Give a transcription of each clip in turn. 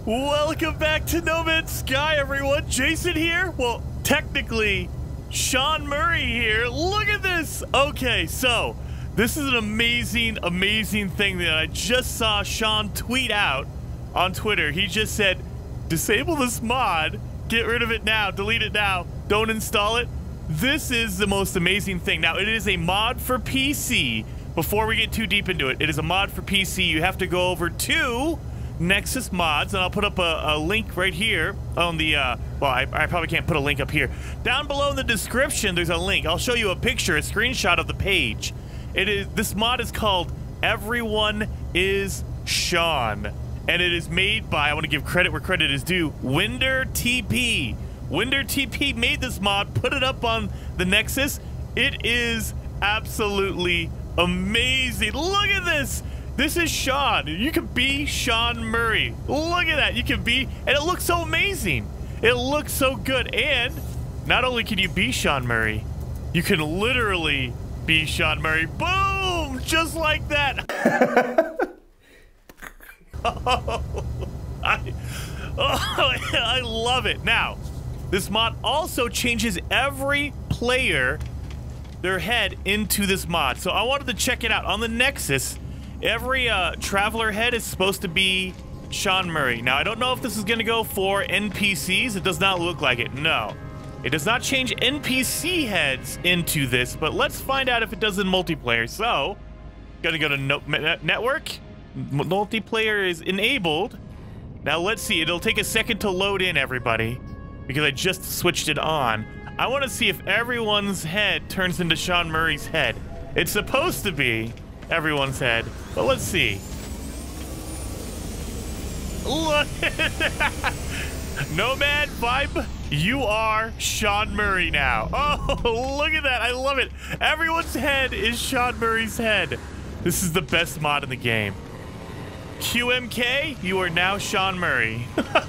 Welcome back to No Man's Sky, everyone. Jason here. Well, technically, Sean Murray here. Look at this. Okay, so this is an amazing, amazing thing that I just saw Sean tweet out on Twitter. He just said, disable this mod, get rid of it now, delete it now, don't install it. This is the most amazing thing. Now, it is a mod for PC. Before we get too deep into it, it is a mod for PC. You have to go over to Nexus Mods, and I'll put up a link right here on the, well, I probably can't put a link up here. Down below in the description, there's a link. I'll show you a picture, a screenshot of the page. This mod is called Everyone is Sean, and it is made by, I want to give credit where credit is due, Winder TP. Winder TP made this mod, put it up on the Nexus. It is absolutely amazing. Look at this. This is Sean. You can be Sean Murray. Look at that. You can be, and it looks so amazing. It looks so good. And not only can you be Sean Murray, you can literally be Sean Murray. Boom! Just like that. I love it. Now, this mod also changes every player, their head, into this mod. So I wanted to check it out. On the Nexus, every traveler head is supposed to be Sean Murray. Now, I don't know if this is going to go for NPCs. It does not look like it. No. It does not change NPC heads into this, but let's find out if it does in multiplayer. So, going to go to network. Multiplayer is enabled. Now, let's see. It'll take a second to load in, everybody, because I just switched it on. I want to see if everyone's head turns into Sean Murray's head. It's supposed to be everyone's head, but let's see. Look at that. Nomad Vibe, you are Sean Murray now. Oh, look at that. I love it. Everyone's head is Sean Murray's head. This is the best mod in the game. QMK, you are now Sean Murray.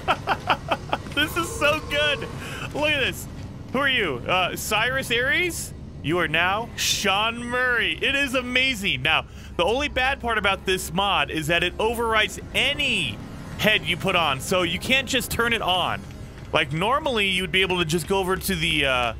This is so good. Look at this. Who are you? Cyrus Aries? You are now Sean Murray. It is amazing. Now, the only bad part about this mod is that it overwrites any head you put on, so you can't just turn it on. Like normally, you'd be able to just go over to the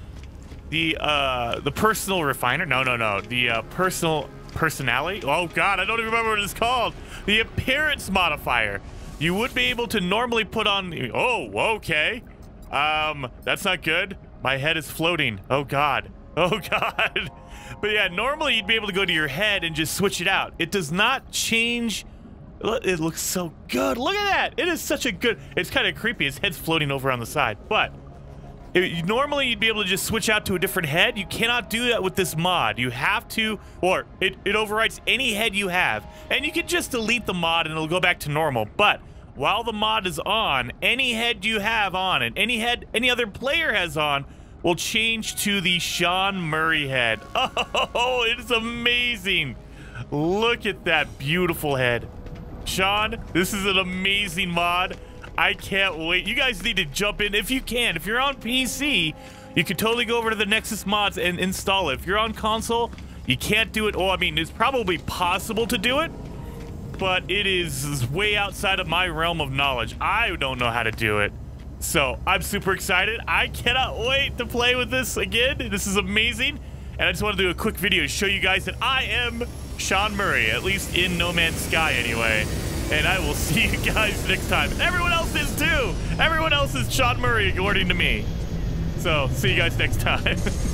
personal refiner. No. The personality. Oh God, I don't even remember what it's called. The appearance modifier. You would be able to normally put on. Oh, okay. That's not good. My head is floating. Oh God. Oh God. But yeah, normally you'd be able to go to your head and just switch it out. It does not change. It looks so good. Look at that. It is such a good. It's kind of creepy. His head's floating over on the side. But normally you'd be able to just switch out to a different head. You cannot do that with this mod. You have to, or it overwrites any head you have. And you can just delete the mod and it'll go back to normal. But while the mod is on, any head you have on and any head any other player has on will change to the Sean Murray head. Oh, it is amazing. Look at that beautiful head. Sean, this is an amazing mod. I can't wait. You guys need to jump in if you can. If you're on PC, you can totally go over to the Nexus Mods and install it. If you're on console, you can't do it. Oh, I mean, it's probably possible to do it, but it is way outside of my realm of knowledge. I don't know how to do it. So I'm super excited. I cannot wait to play with this again. This is amazing. And I just want to do a quick video to show you guys that I am Sean Murray, at least in No Man's Sky anyway. And I will see you guys next time. Everyone else is too. Everyone else is Sean Murray, according to me. So see you guys next time.